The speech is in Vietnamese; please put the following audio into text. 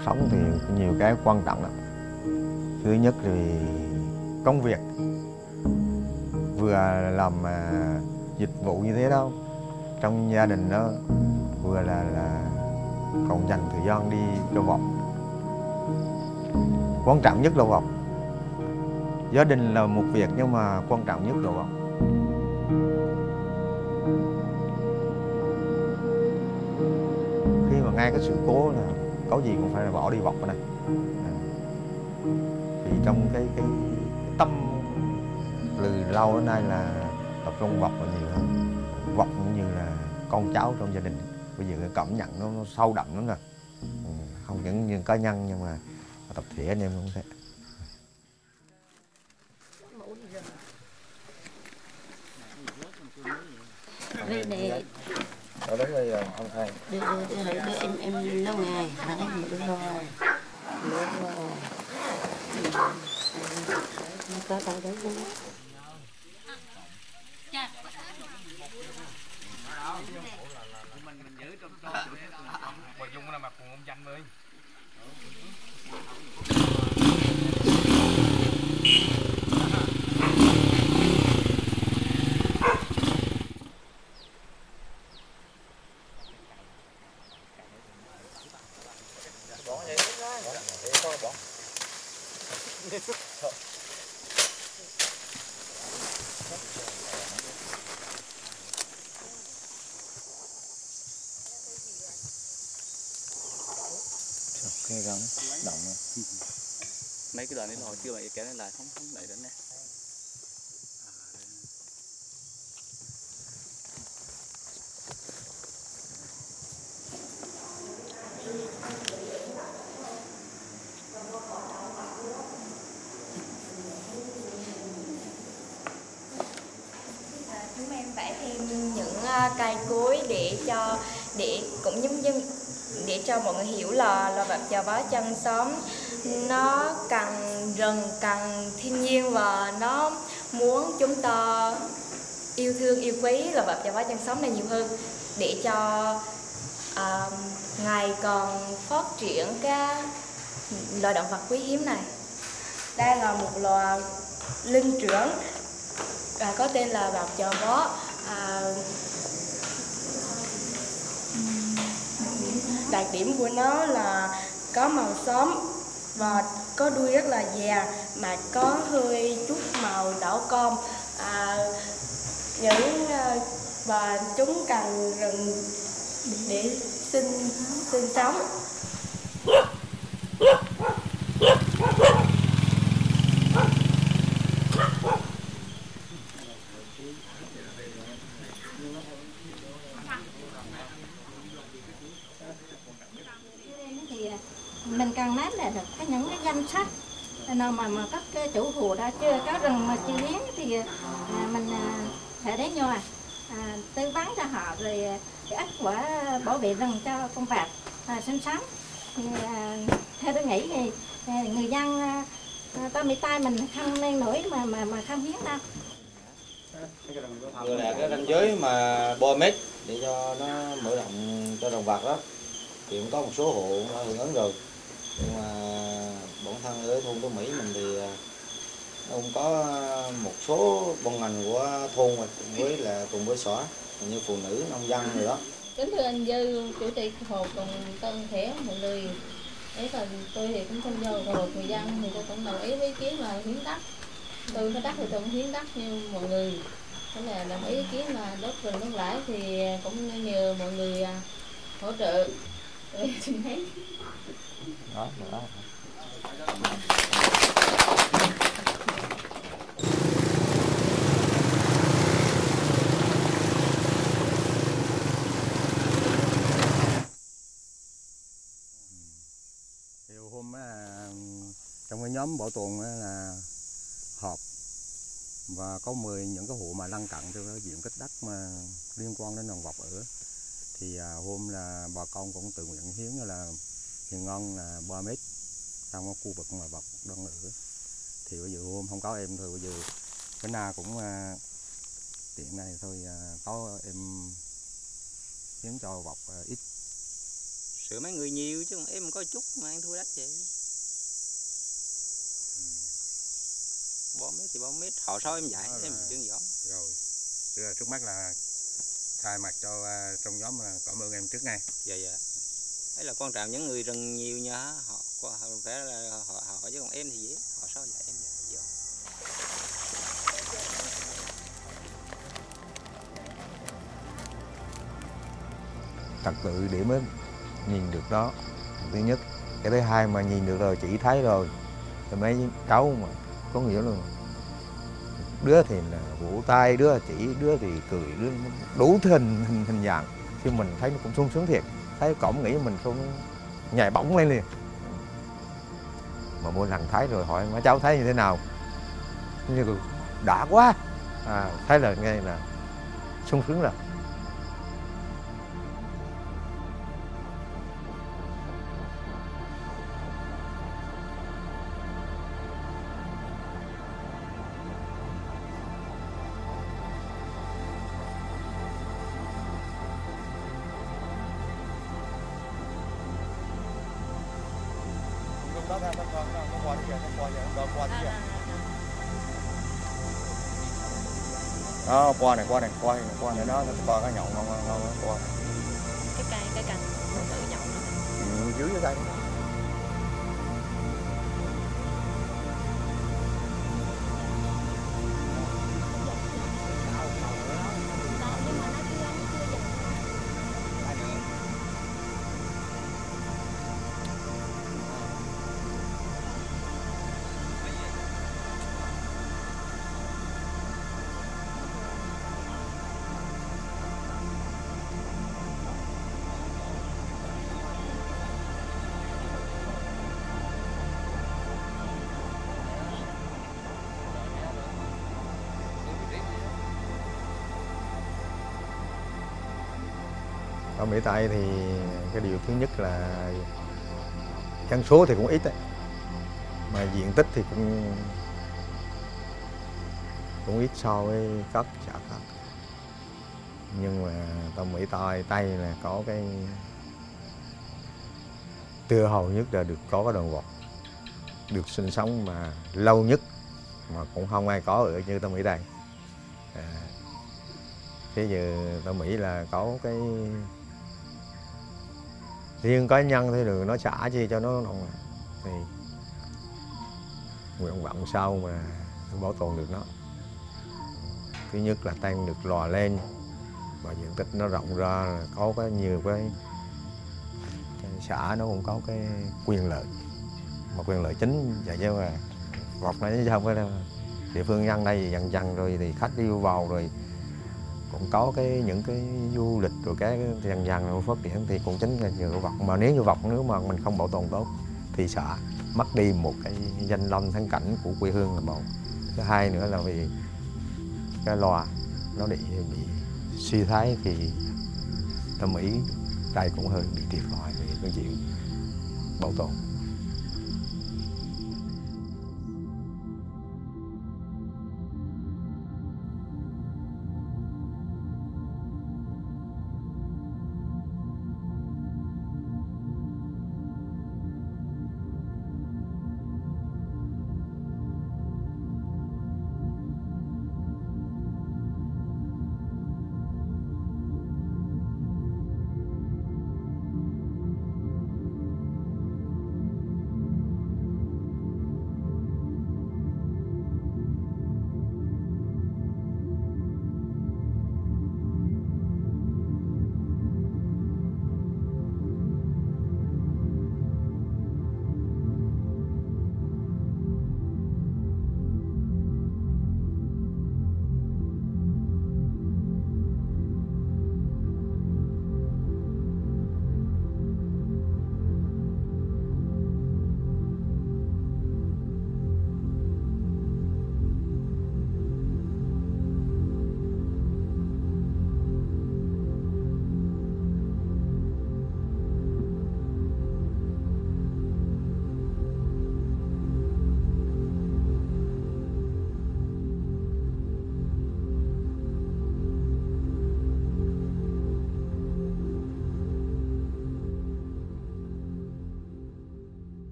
sống thì có nhiều cái quan trọng lắm. Thứ nhất thì công việc, vừa làm dịch vụ như thế đó trong gia đình đó, vừa là còn dành thời gian đi cho vợ. Quan trọng nhất là vợ. Gia đình là một việc nhưng mà quan trọng nhất là vợ. Khi mà nghe cái sự cố là có gì cũng phải là bỏ đi vợ này. Thì trong cái tâm từ lâu đến nay là tập trung vật là nhiều hơn. Vật cũng như là con cháu trong gia đình. Bây giờ cái cảm nhận nó sâu đậm lắm rồi. Không những như cá nhân nhưng mà tập thể anh em cũng thế. Đây này. Ở đấy bây không thay. Đưa em lâu ngày, mà đấy một đứa rồi. Nó có đâu đấy luôn. Mình giữ trong Bà Dung là mặt cùng ông Danh ơi. Cái rắn động rồi. Mấy cái đoạn này là hồi chưa vậy kéo lên lại không đẩy đến nè. Chúng em vẽ thêm những cây cối để cũng giống để cho mọi người hiểu là loài vật chào bá chân xóm nó cần rừng, cần thiên nhiên và nó muốn chúng ta yêu thương yêu quý loài vật chào bá chân xóm này nhiều hơn để cho ngày còn phát triển cái loài động vật quý hiếm này. Đây là một loài linh trưởng có tên là bạc chò bó. Đặc điểm của nó là có màu xám và có đuôi rất là già mà có hơi chút màu đỏ com. Và chúng cần rừng để sinh sống. Thì mình cần nắm là được những cái danh sách nào mà các chủ hồ đã chưa có rừng mà chưa hiến thì mình sẽ đến nhau tư vấn cho họ về cái ích của bảo vệ rừng cho con vật sinh sống. Thì theo tôi nghĩ thì người dân ta bị tai mình không nên nổi mà không hiến đâu. Vừa là cái ranh giới mà 3 mét để cho nó mở rộng cho động vật đó thì cũng có một số hộ đã hưởng ứng rồi, nhưng mà bản thân ở thôn Tô Mỹ mình thì nó cũng có một số ban ngành của thôn và cùng với xã như phụ nữ nông dân rồi đó. Kính thưa anh Dư, chủ tịch hồ cùng toàn thể mọi người, đấy là tôi thì cũng không do rồi người dân thì tôi cũng đồng ý với ý kiến là hiến đất. Tôi có đất thì tôi cũng hiến đất như mọi người. Thế là đồng ý kiến là đất rừng đất lãi thì cũng nhờ mọi người hỗ trợ. Tôi xin hết. Đó. Hôm trong cái nhóm bảo tồn là họp và có 10 những cái hộ mà lân cận cho cái diện tích đất mà liên quan đến động vật ở, thì hôm là bà con cũng tự nguyện hiến là hiền ngon là 3 mét trong cái khu vực mà vật đang ở. Thì bây giờ hôm không có em thôi, bây giờ cái na cũng tiện này thôi, có em hiến cho vật ít Sửa mấy người nhiều chứ còn em có chút mà ăn thua đất vậy. Bom mét thì bom mét, họ sao em dạy em đơn giản. Rồi, trước mắt là thay mặt cho trong nhóm cảm ơn em trước ngay. Dạ. Đấy là quan trọng những người rừng nhiều nha, họ phải là họ chứ còn em thì dễ, họ sao dạy em dạy vậy. Trật tự để mới nhìn được đó, thứ nhất. Cái thứ hai mà nhìn được rồi, chỉ thấy rồi thì mấy cháu mà có nghĩa là đứa thì là vỗ tay, đứa chỉ, đứa thì cười, đứa đủ hình dạng. Khi mình thấy nó cũng sung sướng thiệt, thấy cổng nghĩ mình cũng nhảy bổng lên liền. Mà mỗi lần thấy rồi hỏi mấy cháu thấy như thế nào, như đã quá, thấy là nghe là sung sướng rồi. Đó, qua này đó, qua cái nhọn qua. Cái cành nó tự nhọn này. Dưới cái cây. Ở Mỹ Tây thì cái điều thứ nhất là dân số thì cũng ít đấy, mà diện tích thì cũng ít so với các xã khác. Nhưng mà Tân Mỹ Tây là có cái tựa hầu nhất là có cái đồng vật được sinh sống mà lâu nhất mà cũng không ai có ở như Tân Mỹ đây. Thế giờ Tân Mỹ là có cái riêng cá nhân thì đừng nói xả chi cho nó thì nguyện vọng sau mà bảo tồn được nó. Thứ nhất là tăng được lò lên và diện tích nó rộng ra, là có cái nhiều cái xã nó cũng có cái quyền lợi, mà quyền lợi chính vậy chứ mà vọc nó chứ không phải đâu. Địa phương nhân đây thì dần rồi thì khách đi vào rồi cũng có những cái du lịch rồi cái dần nó phát triển thì cũng chính là nhờ vọc. Mà nếu mà mình không bảo tồn tốt thì xã mất đi một cái danh lam thắng cảnh của quê hương là một. Thứ hai nữa là vì cái loa nó bị suy thoái thì Tân Mỹ đây cũng hơi bị thiệt thòi về cái chuyện bảo tồn.